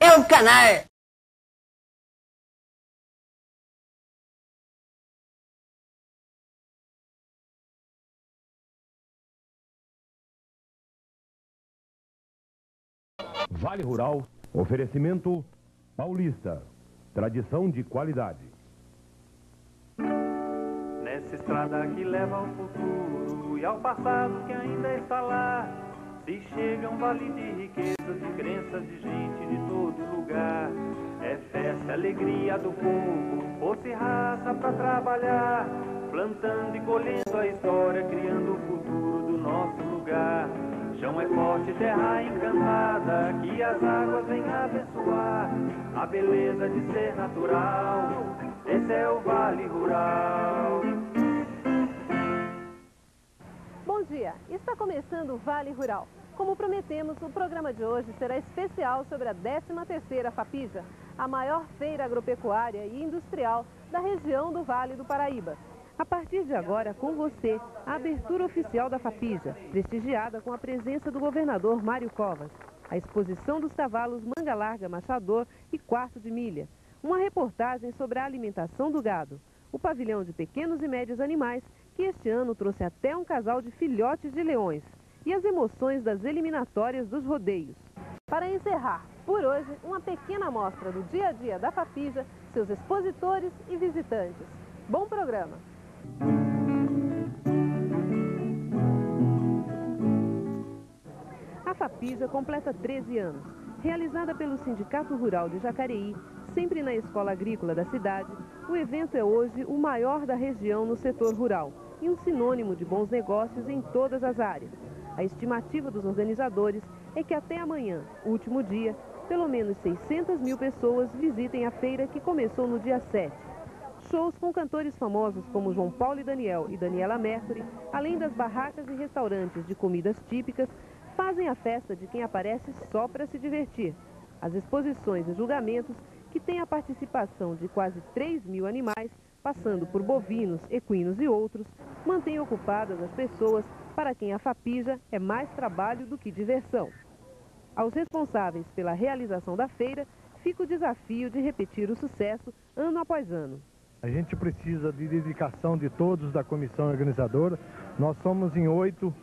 é um canalha. Vale Rural, oferecimento Paulista, tradição de qualidade. Nessa estrada que leva ao futuro e ao passado que ainda está lá, se chega um vale de riqueza, de crenças de gente de todo lugar. É festa, alegria do povo, força e raça pra trabalhar, plantando e colhendo a história, criando o futuro do nosso lugar. Chão é forte, terra encantada, que as águas vêm abençoar a beleza de ser natural. Esse é o Vale Rural. Bom dia, está começando o Vale Rural. Como prometemos, o programa de hoje será especial sobre a 13ª FAPIJA, a maior feira agropecuária e industrial da região do Vale do Paraíba. A partir de agora, com você, a abertura oficial da FAPIJA, prestigiada com a presença do governador Mário Covas, a exposição dos cavalos Manga Larga Machador e Quarto de Milha, uma reportagem sobre a alimentação do gado, o pavilhão de pequenos e médios animais, que este ano trouxe até um casal de filhotes de leões, e as emoções das eliminatórias dos rodeios. Para encerrar, por hoje, uma pequena amostra do dia a dia da FAPIJA, seus expositores e visitantes. Bom programa! A FAPIJA completa 13 anos. Realizada pelo Sindicato Rural de Jacareí, sempre na escola agrícola da cidade, o evento é hoje o maior da região no setor rural e um sinônimo de bons negócios em todas as áreas. A estimativa dos organizadores é que até amanhã, último dia, pelo menos 600 mil pessoas visitem a feira que começou no dia 7. Shows com cantores famosos como João Paulo e Daniel e Daniela Mercury, além das barracas e restaurantes de comidas típicas, fazem a festa de quem aparece só para se divertir. As exposições e julgamentos, que têm a participação de quase 3 mil animais, passando por bovinos, equinos e outros, mantêm ocupadas as pessoas para quem a FAPIJA é mais trabalho do que diversão. Aos responsáveis pela realização da feira, fica o desafio de repetir o sucesso ano após ano. A gente precisa de dedicação de todos da comissão organizadora. Nós somos em 8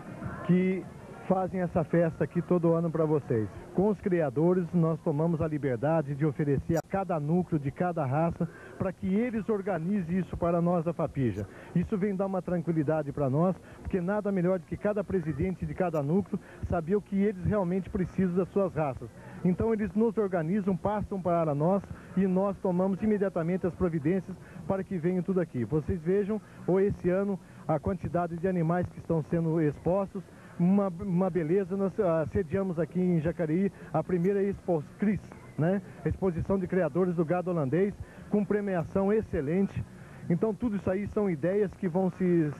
que fazem essa festa aqui todo ano para vocês. Com os criadores, nós tomamos a liberdade de oferecer a cada núcleo de cada raça para que eles organizem isso para nós da FAPIJA. Isso vem dar uma tranquilidade para nós, porque nada melhor do que cada presidente de cada núcleo saber o que eles realmente precisam das suas raças. Então eles nos organizam, passam para nós e nós tomamos imediatamente as providências para que venham tudo aqui. Vocês vejam, esse ano, a quantidade de animais que estão sendo expostos, uma beleza. Nós sediamos aqui em Jacareí a primeira Expo Cris, né? Exposição de criadores do gado holandês, com premiação excelente. Então tudo isso aí são ideias que vão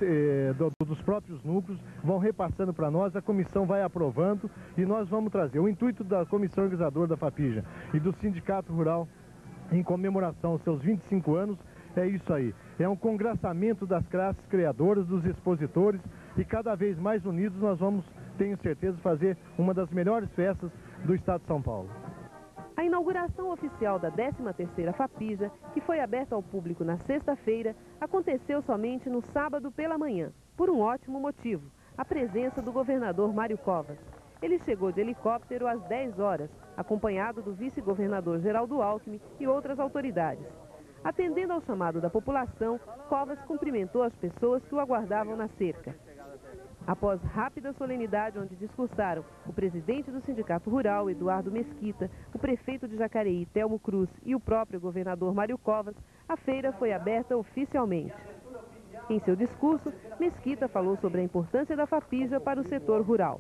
dos próprios núcleos, vão repassando para nós, a comissão vai aprovando e nós vamos trazer. O intuito da comissão organizadora da FAPIJA e do Sindicato Rural, em comemoração aos seus 25 anos, é isso aí. É um congraçamento das classes criadoras, dos expositores, e cada vez mais unidos nós vamos, tenho certeza, fazer uma das melhores festas do estado de São Paulo. A inauguração oficial da 13ª FAPIJA, que foi aberta ao público na sexta-feira, aconteceu somente no sábado pela manhã, por um ótimo motivo, a presença do governador Mário Covas. Ele chegou de helicóptero às 10 horas, acompanhado do vice-governador Geraldo Alckmin e outras autoridades. Atendendo ao chamado da população, Covas cumprimentou as pessoas que o aguardavam na cerca. Após rápida solenidade onde discursaram o presidente do Sindicato Rural, Eduardo Mesquita, o prefeito de Jacareí, Telmo Cruz, e o próprio governador Mário Covas, a feira foi aberta oficialmente. Em seu discurso, Mesquita falou sobre a importância da FAPIJA para o setor rural.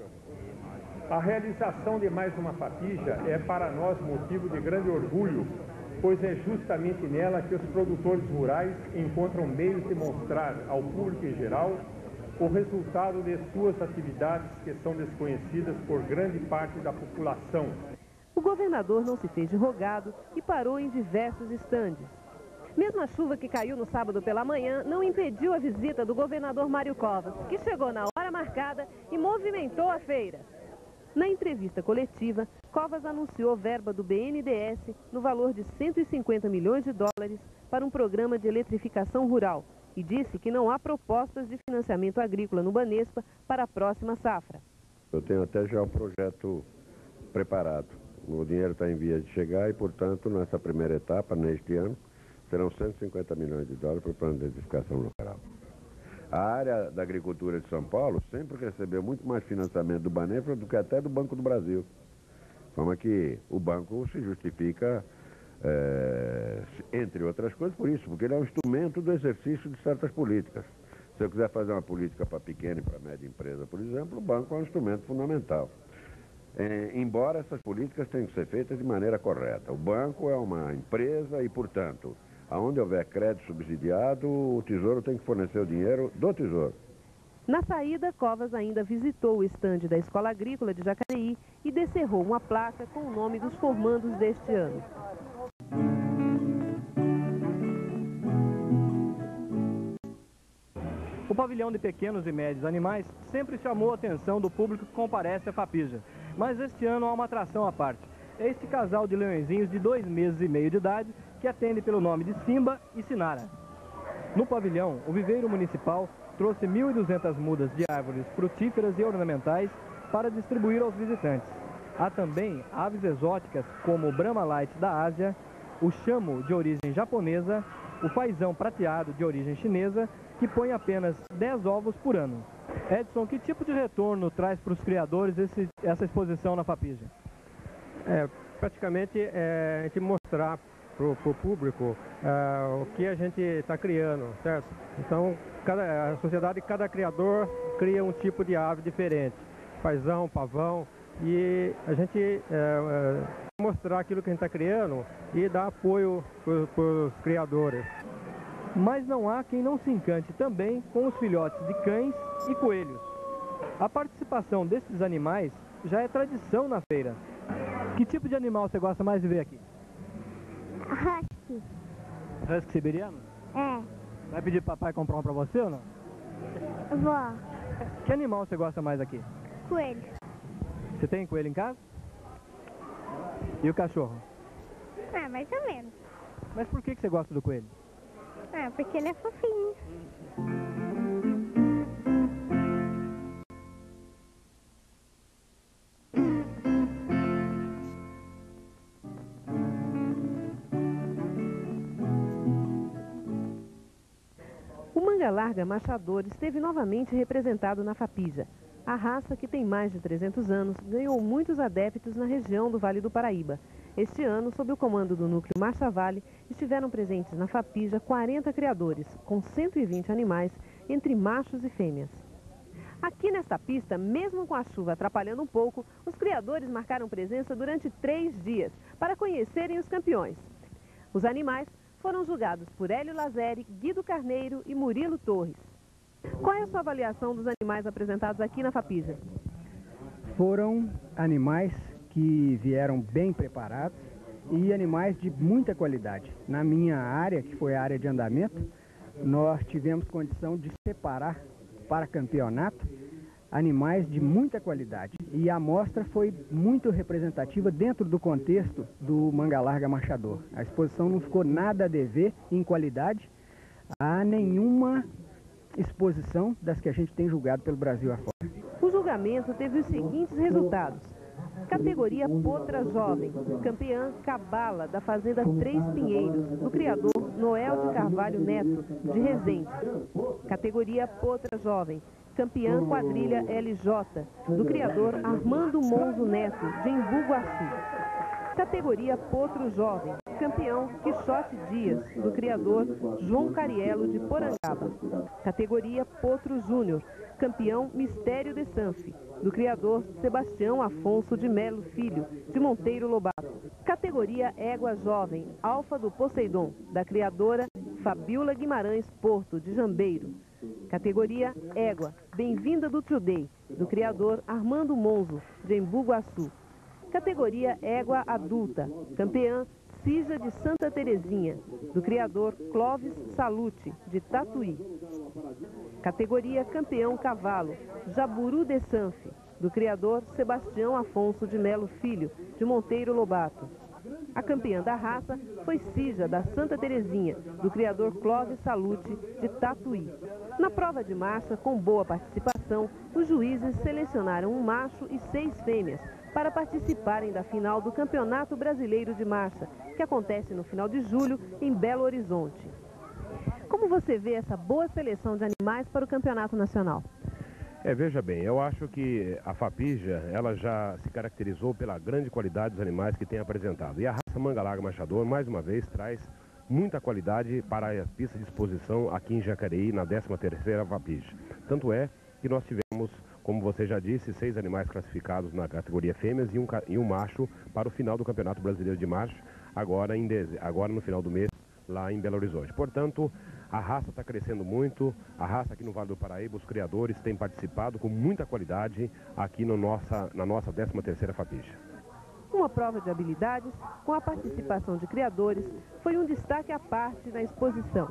A realização de mais uma FAPIJA é para nós motivo de grande orgulho, pois é justamente nela que os produtores rurais encontram meios de mostrar ao público em geral o resultado de suas atividades que são desconhecidas por grande parte da população. O governador não se fez de rogado e parou em diversos estandes. Mesmo a chuva que caiu no sábado pela manhã não impediu a visita do governador Mário Covas, que chegou na hora marcada e movimentou a feira. Na entrevista coletiva, Covas anunciou verba do BNDES no valor de 150 milhões de dólares para um programa de eletrificação rural e disse que não há propostas de financiamento agrícola no Banespa para a próxima safra. Eu tenho até já um projeto preparado. O dinheiro está em vias de chegar e, portanto, nessa primeira etapa, neste ano, serão 150 milhões de dólares para o plano de eletrificação rural. A área da agricultura de São Paulo sempre recebeu muito mais financiamento do Banespa do que até do Banco do Brasil. De forma que o banco se justifica, entre outras coisas, por isso, porque ele é um instrumento do exercício de certas políticas. Se eu quiser fazer uma política para pequena e para média empresa, por exemplo, o banco é um instrumento fundamental. Embora essas políticas tenham que ser feitas de maneira correta. O banco é uma empresa e, portanto, aonde houver crédito subsidiado, o Tesouro tem que fornecer o dinheiro do Tesouro. Na saída, Covas ainda visitou o estande da Escola Agrícola de Jacareí e descerrou uma placa com o nome dos formandos deste ano. O pavilhão de pequenos e médios animais sempre chamou a atenção do público que comparece à Fapija. Mas este ano há uma atração à parte. É este casal de leõezinhos de 2 meses e meio de idade que atende pelo nome de Simba e Sinara. No pavilhão, o viveiro municipal trouxe 1.200 mudas de árvores frutíferas e ornamentais para distribuir aos visitantes. Há também aves exóticas como o Brahma Light da Ásia, o chamo de origem japonesa, o paizão prateado de origem chinesa, que põe apenas 10 ovos por ano. Edson, que tipo de retorno traz para os criadores essa exposição na Fapija? Praticamente a gente mostrar para o público o que a gente está criando, certo? Então, a sociedade, cada criador cria um tipo de ave diferente, paizão, pavão, e a gente mostrar aquilo que a gente está criando e dar apoio para os criadores. Mas não há quem não se encante também com os filhotes de cães e coelhos. A participação desses animais já é tradição na feira. Que tipo de animal você gosta mais de ver aqui? Husky. Husky siberiano? É. Vai pedir pro papai comprar um pra você ou não? Vó. Que animal você gosta mais aqui? Coelho. Você tem coelho em casa? E o cachorro? Ah, mais ou menos. Mas por que você gosta do coelho? Ah, porque ele é fofinho. O manga larga machador esteve novamente representado na Fapija. A raça, que tem mais de 300 anos, ganhou muitos adeptos na região do Vale do Paraíba. Este ano, sob o comando do núcleo Marcha Vale, estiveram presentes na Fapija 40 criadores, com 120 animais, entre machos e fêmeas. Aqui nesta pista, mesmo com a chuva atrapalhando um pouco, os criadores marcaram presença durante 3 dias, para conhecerem os campeões. Os animais foram julgados por Hélio Lazeri, Guido Carneiro e Murilo Torres. Qual é a sua avaliação dos animais apresentados aqui na Fapija? Foram animais que vieram bem preparados e animais de muita qualidade. Na minha área, que foi a área de andamento, nós tivemos condição de separar para campeonato animais de muita qualidade. E a amostra foi muito representativa dentro do contexto do manga larga marchador. A exposição não ficou nada a dever em qualidade a nenhuma exposição das que a gente tem julgado pelo Brasil afora. O julgamento teve os seguintes resultados. Categoria Potra Jovem, campeã Cabala, da Fazenda Três Pinheiros, do criador Noel de Carvalho Neto, de Resende. Categoria Potra Jovem, campeã Quadrilha LJ, do criador Armando Monzo Neto, de Embu Guaçu. Categoria Potro Jovem, campeão Quixote Dias, do criador João Cariello, de Porangaba. Categoria Potro Júnior, campeão Mistério de Sanfi, do criador Sebastião Afonso de Melo Filho, de Monteiro Lobato. Categoria Égua Jovem, Alfa do Poseidon, da criadora Fabiola Guimarães Porto, de Jambeiro. Categoria Égua, Bem-vinda do Trudei, do criador Armando Monzo, de Embu Guaçu. Categoria Égua Adulta, campeã Cija de Santa Terezinha, do criador Clóvis Salute, de Tatuí. Categoria Campeão Cavalo, Jaburu de Sanfi, do criador Sebastião Afonso de Melo Filho, de Monteiro Lobato. A campeã da raça foi Cija, da Santa Terezinha, do criador Clóvis Salute, de Tatuí. Na prova de marcha, com boa participação, os juízes selecionaram um macho e 6 fêmeas para participarem da final do Campeonato Brasileiro de Marcha, que acontece no final de julho em Belo Horizonte. Como você vê essa boa seleção de animais para o Campeonato Nacional? Veja bem, eu acho que a Fapija, ela já se caracterizou pela grande qualidade dos animais que tem apresentado. E a raça Manga Larga Machador, mais uma vez, traz muita qualidade para a pista de exposição aqui em Jacareí, na 13ª Fapija. Tanto é que nós tivemos, como você já disse, 6 animais classificados na categoria fêmeas e um macho para o final do Campeonato Brasileiro de Marcha, agora no final do mês, lá em Belo Horizonte. Portanto, a raça está crescendo muito, a raça aqui no Vale do Paraíba, os criadores têm participado com muita qualidade aqui na nossa 13ª Fapija. Uma prova de habilidades, com a participação de criadores, foi um destaque à parte na exposição.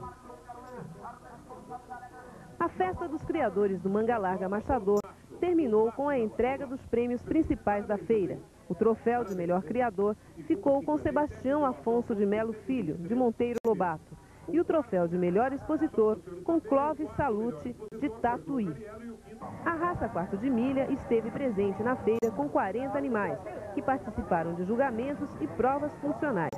A festa dos criadores do Manga Larga Machador terminou com a entrega dos prêmios principais da feira. O troféu de melhor criador ficou com Sebastião Afonso de Melo Filho, de Monteiro Lobato. E o troféu de melhor expositor com Clóvis Salute, de Tatuí. A raça Quarto de Milha esteve presente na feira com 40 animais, que participaram de julgamentos e provas funcionais.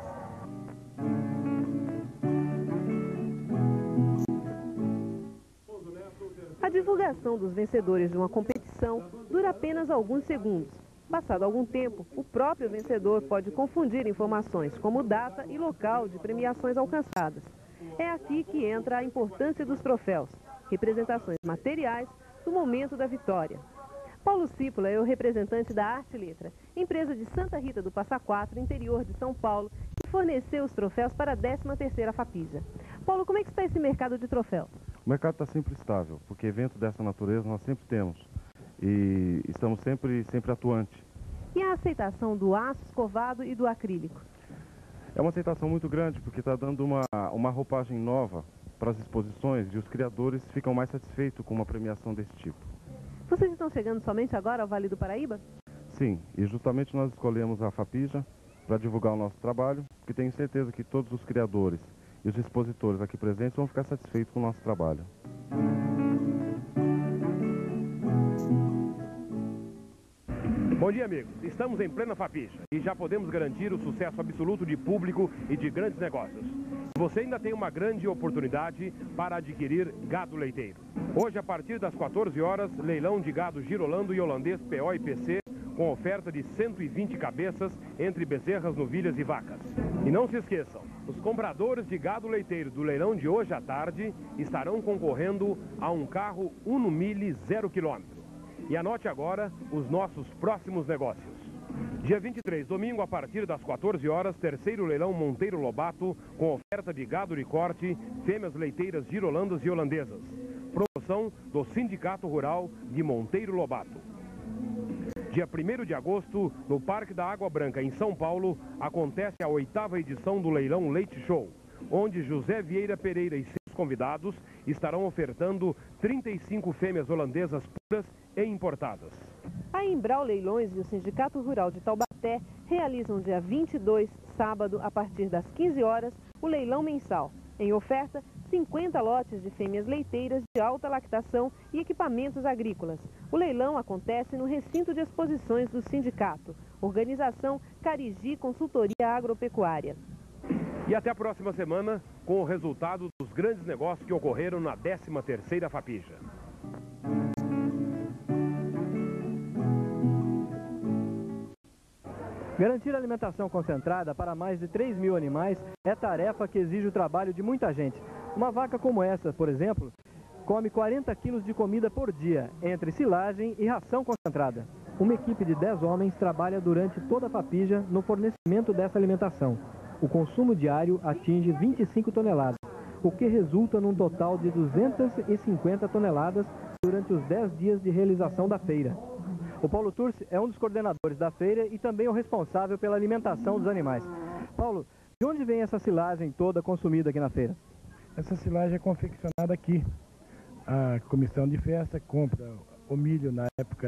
A divulgação dos vencedores de uma competição dura apenas alguns segundos. Passado algum tempo, o próprio vencedor pode confundir informações como data e local de premiações alcançadas. É aqui que entra a importância dos troféus, representações materiais do momento da vitória. Paulo Cípula é o representante da Arte e Letra, empresa de Santa Rita do Passa Quatro, interior de São Paulo, que forneceu os troféus para a 13ª Fapija. Paulo, como é que está esse mercado de troféus? O mercado está sempre estável, porque eventos dessa natureza nós sempre temos e estamos sempre atuantes. E a aceitação do aço escovado e do acrílico? É uma aceitação muito grande, porque está dando uma roupagem nova para as exposições e os criadores ficam mais satisfeitos com uma premiação desse tipo. Vocês estão chegando somente agora ao Vale do Paraíba? Sim, e justamente nós escolhemos a Fapija para divulgar o nosso trabalho, porque tenho certeza que todos os criadores e os expositores aqui presentes vão ficar satisfeitos com o nosso trabalho. Bom dia, amigos. Estamos em plena Fapija e já podemos garantir o sucesso absoluto de público e de grandes negócios. Você ainda tem uma grande oportunidade para adquirir gado leiteiro. Hoje, a partir das 14 horas, leilão de gado girolando e holandês PO e PC, com oferta de 120 cabeças entre bezerras, novilhas e vacas. E não se esqueçam, os compradores de gado leiteiro do leilão de hoje à tarde estarão concorrendo a um carro Uno Mille 0 km. E anote agora os nossos próximos negócios. Dia 23, domingo, a partir das 14 horas, terceiro leilão Monteiro Lobato, com oferta de gado de corte, fêmeas leiteiras girolandas e holandesas. Promoção do Sindicato Rural de Monteiro Lobato. Dia 1º de agosto, no Parque da Água Branca, em São Paulo, acontece a 8ª edição do Leilão Leite Show, onde José Vieira Pereira e seus convidados estarão ofertando 35 fêmeas holandesas puras e importadas. A Embral Leilões e o Sindicato Rural de Taubaté realizam dia 22, sábado, a partir das 15 horas, o leilão mensal. Em oferta, 50 lotes de fêmeas leiteiras de alta lactação e equipamentos agrícolas. O leilão acontece no recinto de exposições do sindicato. Organização Carigi Consultoria Agropecuária. E até a próxima semana com o resultado dos grandes negócios que ocorreram na 13ª Fapija. Garantir alimentação concentrada para mais de 3.000 animais é tarefa que exige o trabalho de muita gente. Uma vaca como essa, por exemplo, come 40 quilos de comida por dia, entre silagem e ração concentrada. Uma equipe de 10 homens trabalha durante toda a Fapija no fornecimento dessa alimentação. O consumo diário atinge 25 toneladas, o que resulta num total de 250 toneladas durante os 10 dias de realização da feira. O Paulo Turci é um dos coordenadores da feira e também o responsável pela alimentação dos animais. Paulo, de onde vem essa silagem toda consumida aqui na feira? Essa silagem é confeccionada aqui. A comissão de festa compra o milho na época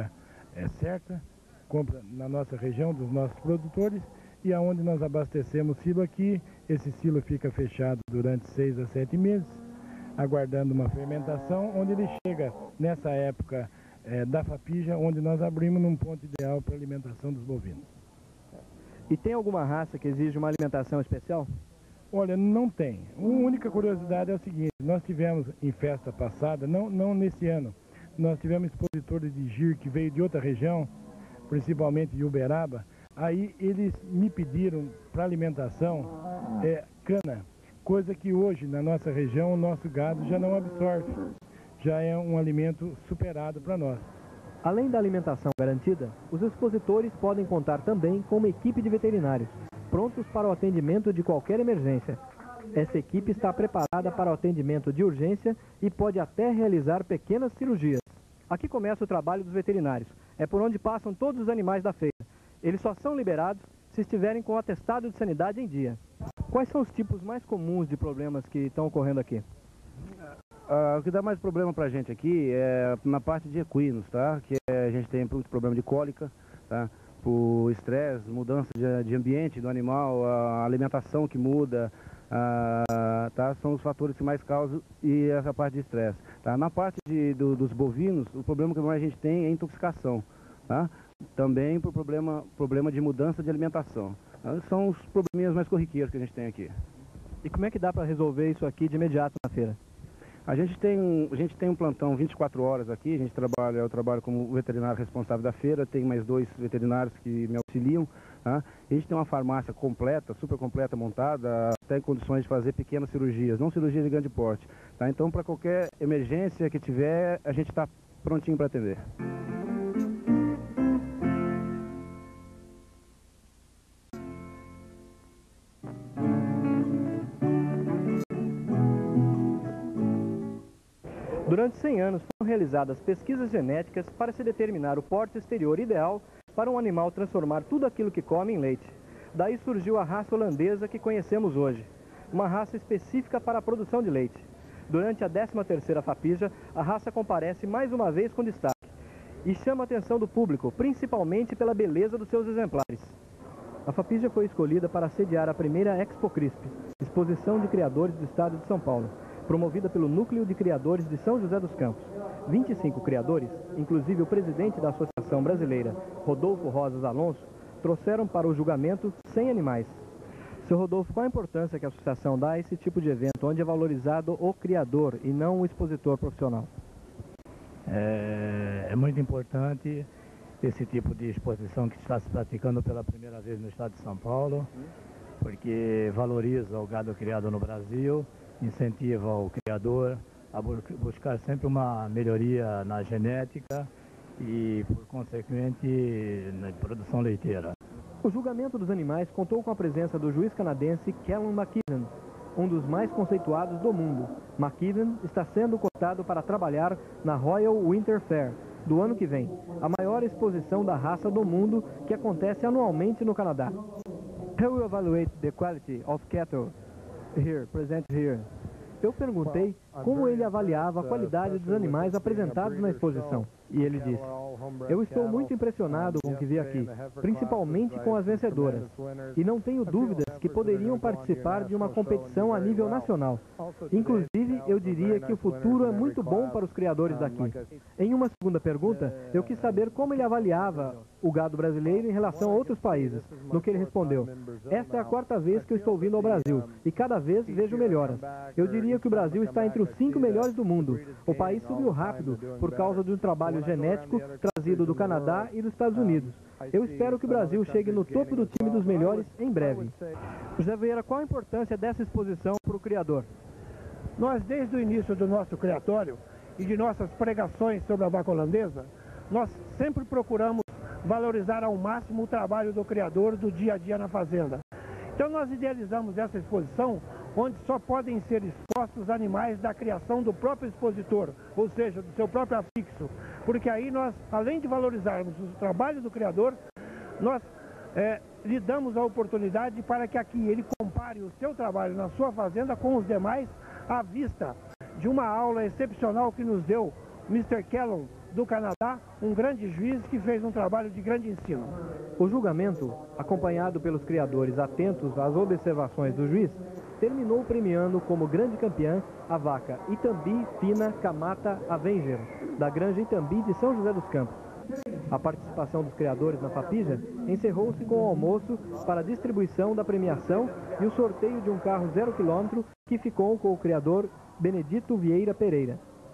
certa, compra na nossa região dos nossos produtores e aonde nós abastecemos silo aqui. Esse silo fica fechado durante 6 a 7 meses, aguardando uma fermentação, onde ele chega nessa época da Fapija, onde nós abrimos num ponto ideal para a alimentação dos bovinos. E tem alguma raça que exige uma alimentação especial? Olha, não tem. A única curiosidade é o seguinte: nós tivemos em festa passada, não nesse ano, nós tivemos expositores de gir que veio de outra região, principalmente de Uberaba. Aí eles me pediram para alimentação cana, coisa que hoje na nossa região o nosso gado já não absorve. Já é um alimento superado para nós. Além da alimentação garantida, os expositores podem contar também com uma equipe de veterinários, prontos para o atendimento de qualquer emergência. Essa equipe está preparada para o atendimento de urgência e pode até realizar pequenas cirurgias. Aqui começa o trabalho dos veterinários. É por onde passam todos os animais da feira. Eles só são liberados se estiverem com o atestado de sanidade em dia. Quais são os tipos mais comuns de problemas que estão ocorrendo aqui? O que dá mais problema para a gente aqui é na parte de equinos, tá? Que a gente tem muito problema de cólica, tá? Por estresse, mudança de ambiente do animal, a alimentação que muda, tá? São os fatores que mais causam e essa parte de estresse. Tá? Na parte dos bovinos, o problema que mais a gente tem é intoxicação, tá? Também por problema de mudança de alimentação. São os probleminhas mais corriqueiros que a gente tem aqui. E como é que dá para resolver isso aqui de imediato na feira? A gente tem um plantão 24 horas aqui, eu trabalho como veterinário responsável da feira, tem mais 2 veterinários que me auxiliam. Tá? A gente tem uma farmácia completa, super completa, montada, até em condições de fazer pequenas cirurgias, não cirurgias de grande porte. Tá? Então, para qualquer emergência que tiver, a gente está prontinho para atender. Durante 100 anos foram realizadas pesquisas genéticas para se determinar o porte exterior ideal para um animal transformar tudo aquilo que come em leite. Daí surgiu a raça holandesa que conhecemos hoje, uma raça específica para a produção de leite. Durante a 13ª Fapija, a raça comparece mais uma vez com destaque e chama a atenção do público, principalmente pela beleza dos seus exemplares. A Fapija foi escolhida para sediar a primeira Expo Crisp, exposição de criadores do estado de São Paulo, promovida pelo Núcleo de Criadores de São José dos Campos. 25 criadores, inclusive o presidente da Associação Brasileira, Rodolfo Rosas Alonso, trouxeram para o julgamento 100 animais. Seu Rodolfo, qual a importância que a associação dá a esse tipo de evento, onde é valorizado o criador e não o expositor profissional? É muito importante esse tipo de exposição que está se praticando pela primeira vez no estado de São Paulo, porque valoriza o gado criado no Brasil, incentiva o criador a buscar sempre uma melhoria na genética e, por consequente, na produção leiteira. O julgamento dos animais contou com a presença do juiz canadense Callum McKeeven, um dos mais conceituados do mundo. McKeeven está sendo cotado para trabalhar na Royal Winter Fair do ano que vem, a maior exposição da raça do mundo que acontece anualmente no Canadá. How will you evaluate the quality of cattle present here? Eu perguntei como ele avaliava a qualidade dos animais apresentados na exposição. E ele disse: eu estou muito impressionado com o que vi aqui, principalmente com as vencedoras. E não tenho dúvidas que poderiam participar de uma competição a nível nacional. Inclusive, eu diria que o futuro é muito bom para os criadores daqui. Em uma segunda pergunta, eu quis saber como ele avaliava o gado brasileiro em relação a outros países. No que ele respondeu: esta é a 4ª vez que eu estou vindo ao Brasil e cada vez vejo melhoras. Eu diria que o Brasil está entre os 5 melhores do mundo. O país subiu rápido por causa de um trabalho genético trazido do Canadá e dos Estados Unidos. Eu espero que o Brasil chegue no topo do time dos melhores em breve. José Vieira, qual a importância dessa exposição para o criador? Nós, desde o início do nosso criatório e de nossas pregações sobre a vaca holandesa, nós sempre procuramos valorizar ao máximo o trabalho do criador do dia a dia na fazenda. Então nós idealizamos essa exposição onde só podem ser expostos animais da criação do próprio expositor, ou seja, do seu próprio afixo, porque aí nós, além de valorizarmos o trabalho do criador, nós lhe damos a oportunidade para que aqui ele compare o seu trabalho na sua fazenda com os demais, à vista de uma aula excepcional que nos deu Mr. Callum do Canadá, um grande juiz que fez um trabalho de grande ensino. O julgamento, acompanhado pelos criadores atentos às observações do juiz, terminou premiando como grande campeã a vaca Itambi Fina Camata Avenger, da Granja Itambi de São José dos Campos. A participação dos criadores na Fapija encerrou-se com o almoço para a distribuição da premiação e o sorteio de um carro 0 km que ficou com o criador Benedito Vieira Pereira.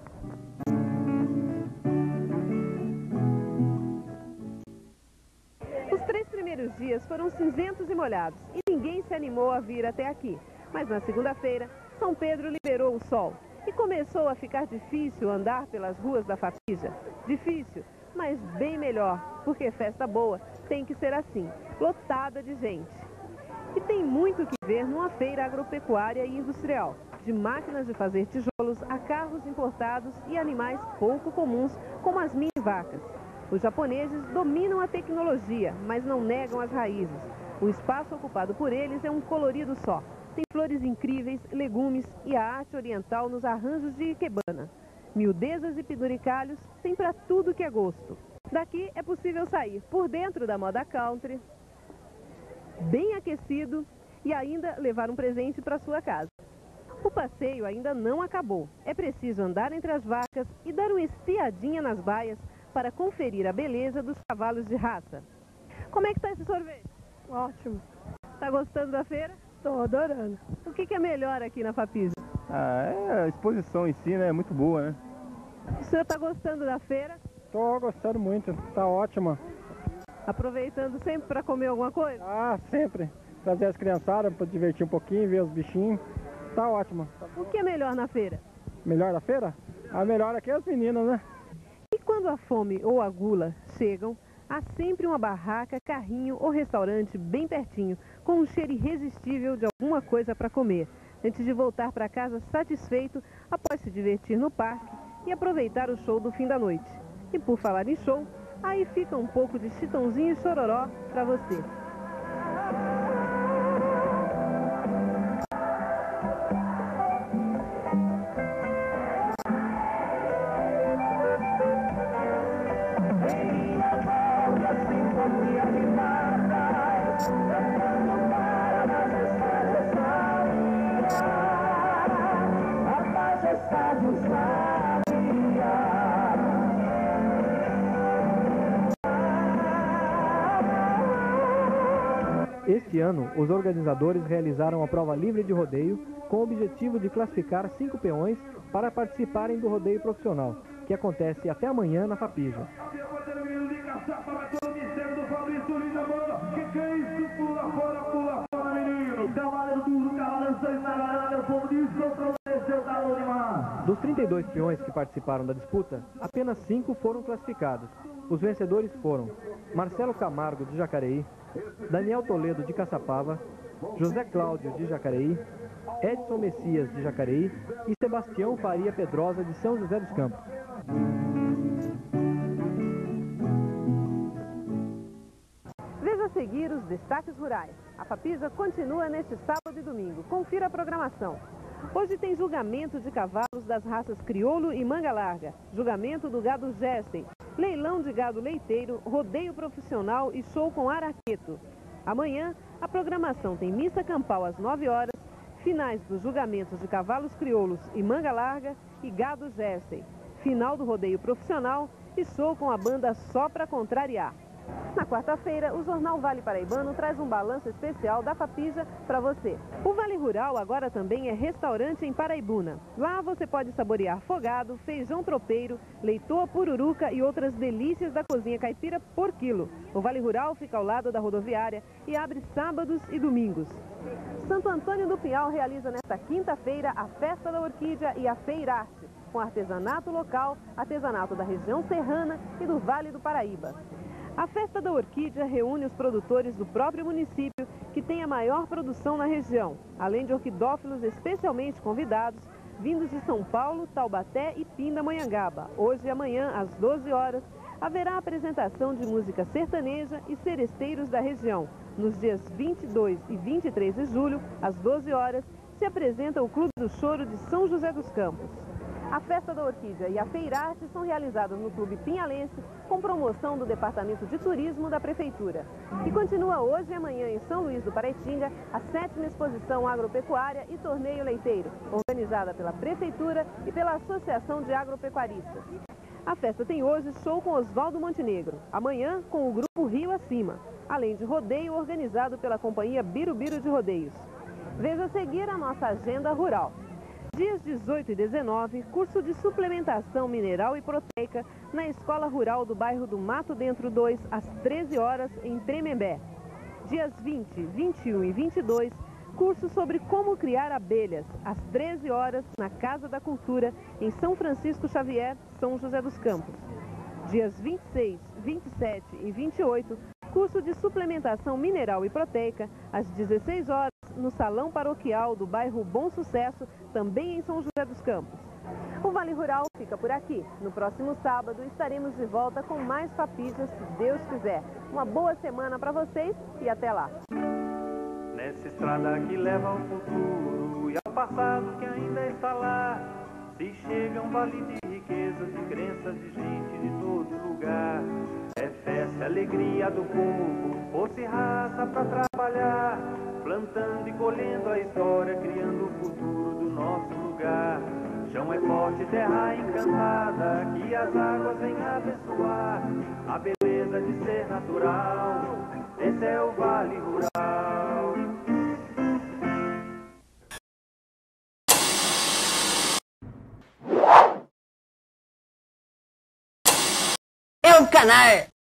Os 3 primeiros dias foram cinzentos e molhados e ninguém se animou a vir até aqui. Mas na segunda-feira, São Pedro liberou o sol e começou a ficar difícil andar pelas ruas da Fapija. Difícil, mas bem melhor, porque festa boa tem que ser assim, lotada de gente. E tem muito o que ver numa feira agropecuária e industrial, de máquinas de fazer tijolos a carros importados e animais pouco comuns, como as mini-vacas. Os japoneses dominam a tecnologia, mas não negam as raízes. O espaço ocupado por eles é um colorido só. Tem flores incríveis, legumes e a arte oriental nos arranjos de ikebana. Miudezas e penduricalhos tem para tudo que é gosto. Daqui é possível sair por dentro da moda country, bem aquecido e ainda levar um presente para sua casa. O passeio ainda não acabou. É preciso andar entre as vacas e dar uma espiadinha nas baias para conferir a beleza dos cavalos de raça. Como é que está esse sorvete? Ótimo. Está gostando da feira? Estou adorando. O que é melhor aqui na Fapija? A exposição em si, né, é muito boa, né? O senhor está gostando da feira? Estou gostando muito, está ótima. Aproveitando sempre para comer alguma coisa? Ah, sempre. Trazer as criançadas para divertir um pouquinho, ver os bichinhos. Está ótimo. O que é melhor na feira? Melhor na feira? A melhor aqui é as meninas, né? E quando a fome ou a gula chegam, há sempre uma barraca, carrinho ou restaurante bem pertinho, com um cheiro irresistível de alguma coisa para comer, antes de voltar para casa satisfeito após se divertir no parque e aproveitar o show do fim da noite. E por falar em show, aí fica um pouco de Chitãozinho e Chororó para você. Este ano, os organizadores realizaram a prova livre de rodeio com o objetivo de classificar 5 peões para participarem do rodeio profissional, que acontece até amanhã na Fapija. Dos 32 peões que participaram da disputa, apenas 5 foram classificados. Os vencedores foram Marcelo Camargo, de Jacareí, Daniel Toledo, de Caçapava, José Cláudio, de Jacareí, Edson Messias, de Jacareí e Sebastião Faria Pedrosa, de São José dos Campos. Veja a seguir os destaques rurais. A Fapija continua neste sábado e domingo. Confira a programação. Hoje tem julgamento de cavalos das raças Crioulo e Manga Larga, julgamento do gado Gersey, leilão de gado leiteiro, rodeio profissional e show com araqueto. Amanhã, a programação tem missa campal às 9 horas, finais dos julgamentos de cavalos crioulos e Manga Larga e gado Gersey, final do rodeio profissional e show com a banda Só Pra Contrariar. Na quarta-feira, o Jornal Vale Paraibano traz um balanço especial da Fapija para você. O Vale Rural agora também é restaurante em Paraibuna. Lá você pode saborear fogado, feijão tropeiro, leitoa pururuca e outras delícias da cozinha caipira por quilo. O Vale Rural fica ao lado da rodoviária e abre sábados e domingos. Santo Antônio do Pinhal realiza nesta quinta-feira a Festa da Orquídea e a Feirarte, com artesanato local, artesanato da região serrana e do Vale do Paraíba. A Festa da Orquídea reúne os produtores do próprio município, que tem a maior produção na região, além de orquidófilos especialmente convidados, vindos de São Paulo, Taubaté e Pindamonhangaba. Hoje e amanhã, às 12 horas, haverá apresentação de música sertaneja e seresteiros da região. Nos dias 22 e 23 de julho, às 12 horas, se apresenta o Clube do Choro de São José dos Campos. A Festa da Orquídea e a Feirarte são realizadas no Clube Pinhalense com promoção do Departamento de Turismo da Prefeitura. E continua hoje e amanhã em São Luís do Paraitinga a 7ª Exposição Agropecuária e Torneio Leiteiro, organizada pela Prefeitura e pela Associação de Agropecuaristas. A festa tem hoje show com Oswaldo Montenegro, amanhã com o grupo Rio Acima, além de rodeio organizado pela companhia Birubiru de Rodeios. Veja a seguir a nossa agenda rural. Dias 18 e 19, curso de suplementação mineral e proteica na Escola Rural do bairro do Mato Dentro 2, às 13 horas, em Tremembé. Dias 20, 21 e 22, curso sobre como criar abelhas, às 13 horas, na Casa da Cultura, em São Francisco Xavier, São José dos Campos. Dias 26, 27 e 28, curso de suplementação mineral e proteica, às 16 horas, no Salão Paroquial do bairro Bom Sucesso, também em São José dos Campos. O Vale Rural fica por aqui. No próximo sábado estaremos de volta com mais Fapijas, se Deus quiser. Uma boa semana para vocês e até lá. Nessa estrada que leva ao futuro e ao passado que ainda está lá, se chega um vale de riquezas e crenças de gente de todo lugar. É festa, alegria do povo, força e raça pra trabalhar, plantando e colhendo a história, criando o futuro do nosso lugar. Chão é forte, terra encantada, que as águas vêm abençoar, a beleza de ser natural, esse é o Vale Rural. É um canal